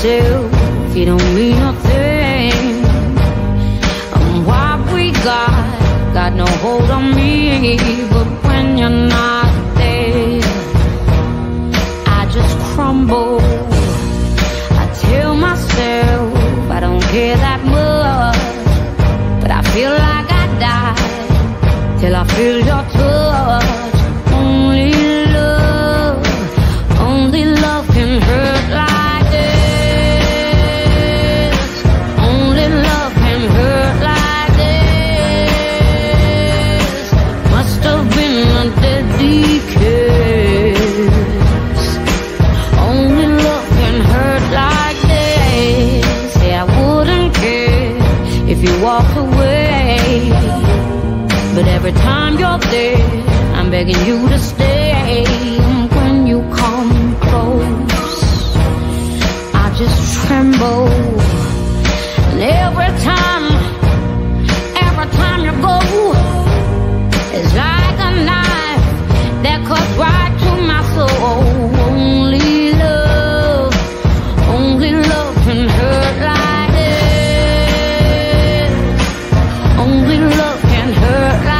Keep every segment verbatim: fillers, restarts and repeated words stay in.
yourself, you don't mean nothing. And what we got, got no hold on me. But when you're not there, I just crumble. I tell myself I don't care that much, but I feel like I die till I feel your touch. Only love, only love can hurt like this. Only love can hurt like this. Must have been a deadly kiss. Only love can hurt like this. Yeah, I wouldn't care if you walked away, but every time you're there, I'm begging you to stay. And when you come close, I just tremble. And every time, every time you go, it's like a knife that cuts right to my soul. Only love, only love can hurt like this. Only love can hurt like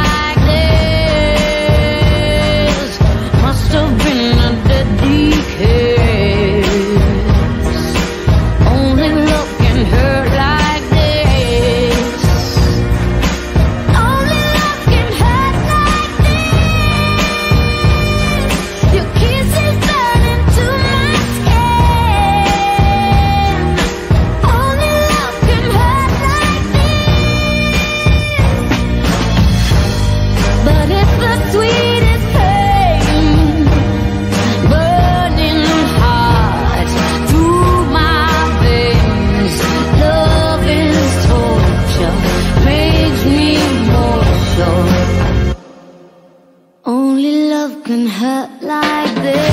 can hurt like this.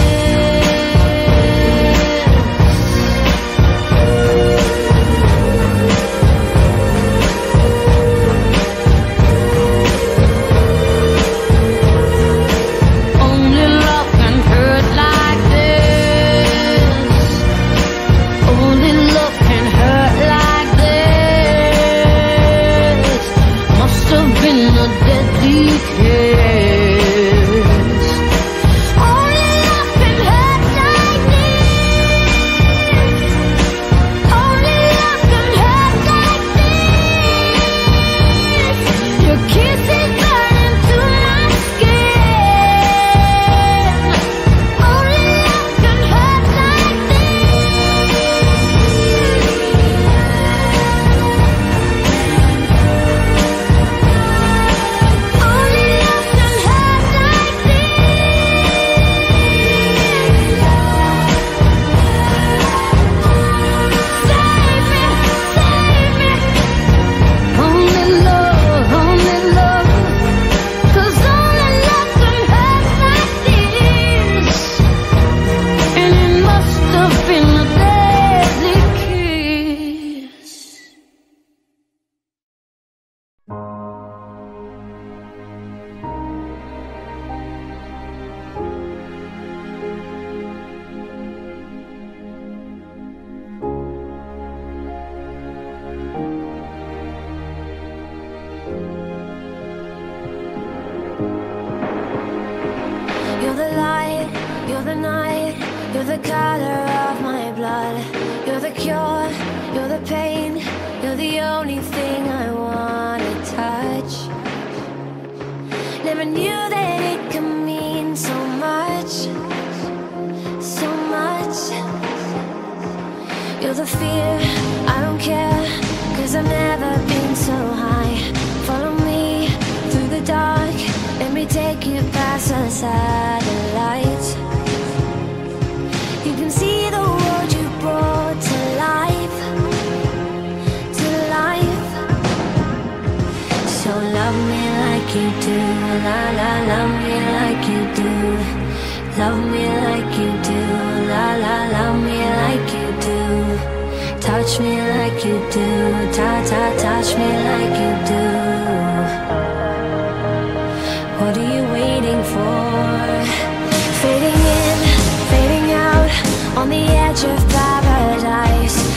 Only love can hurt like this. Only love can hurt like this. Must have been a deadly kiss. You're the light, you're the night, you're the color of my blood. You're the cure, you're the pain, you're the only thing I wanna touch. Never knew that it could mean so much, so much. You're the fear, I don't care, cause I've never been so high. Follow me through the dark, let me take you past the satellites. You can see the world you brought to life, to life. So love me like you do, la la, love me like you do. Love me like you do, la la, love me like you do. Touch me like you do, ta ta, touch me like you do. What are you waiting for? Fading in, fading out, on the edge of paradise.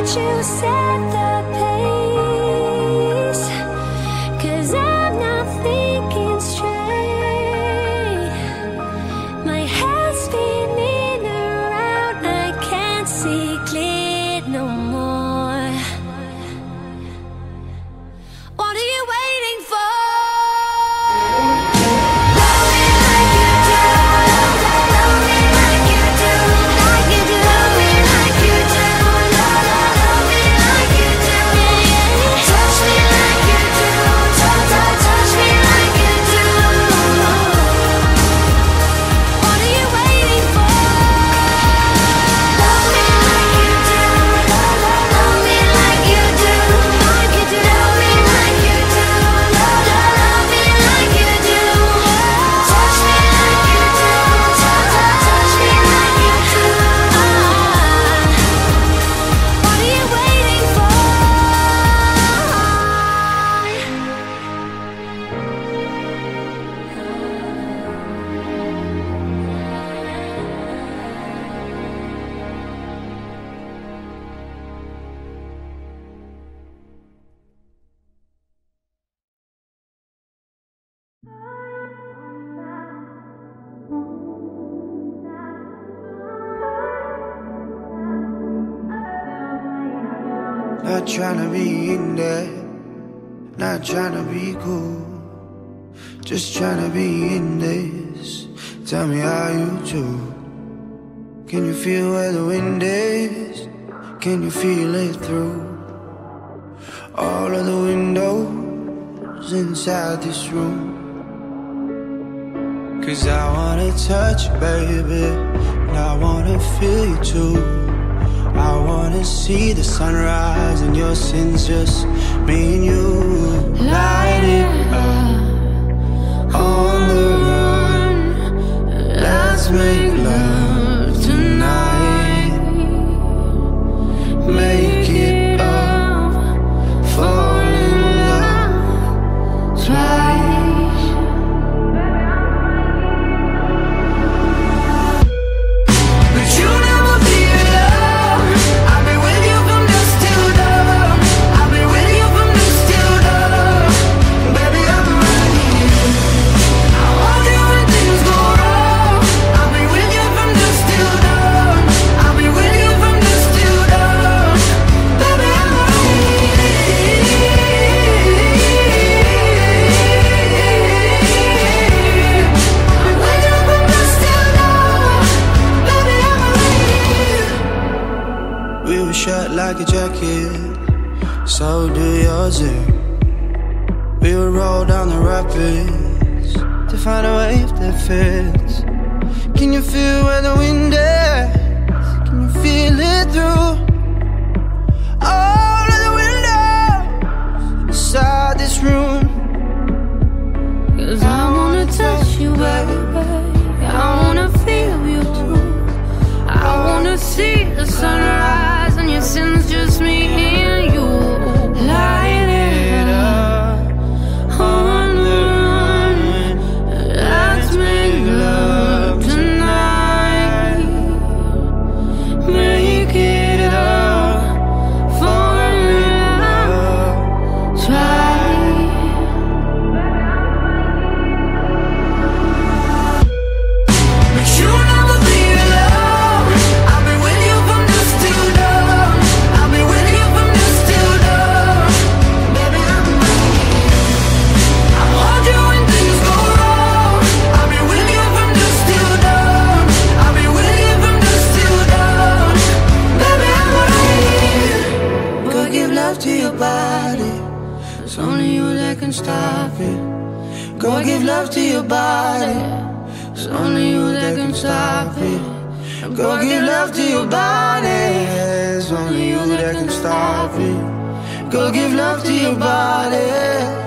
won't you set the pace? 'Cause I'm not thinking straight. My head's spinning around, I can't see clear no more. What are you waiting for? Love me like you do, love, love, love me like you do, like you do. Love me like you do, love, love, love me like you do. Touch me like you do, touch, touch, touch me like you do. What are you waiting for? Love me like you do, love, love, love me like you do, like you do. Love me like you do, love, love, love me like you do. Touch me like you do, touch, touch, touch me like you do. What are you waiting for? Not tryna be in there, not tryna be cool, just tryna be in this. Tell me how you do. Can you feel where the wind is? Can you feel it through all of the windows inside this room? 'Cause I wanna touch you, baby, and I wanna feel you too. I wanna see the sunrise and your sins, just me and you. Light it up on the run. Let's make love tonight. Make it up, fall in love twice. But you never be alone. I've been with you from dusk till dawn. I've been with you from dusk till dawn. Baby, I'm right here. I want you when things go wrong. I'll be with you from dusk till dawn. I'll be with you from dusk till dawn. Baby, I'm right here. I'm with you from dusk till dawn. Baby, I'm right here. We were shut like a jacket, so do yours. eh? We would roll down the rapids to find a wave that fits. Can you feel where the wind is? Can you feel it through all of the windows inside this room? 'Cause I wanna touch you, baby. I wanna feel you too. I wanna see the sunrise and your sins, just me and you. Light it up on the run. Let's make love tonight. Make it up, fall in love twice. But you never be alone. I've been with you from dusk till dawn. I'll be with you from dusk till dawn. Baby, I'm right here. I want you when things go wrong. I'll be with you from dusk till dawn. I'll be with you from dusk till dawn. Baby, I'm right here. Go give love to your body. It's only you that can stop it. Go give love to your body. It's only you that can stop it. Go give love to your body. It's only you that can stop it. Go give love to your body.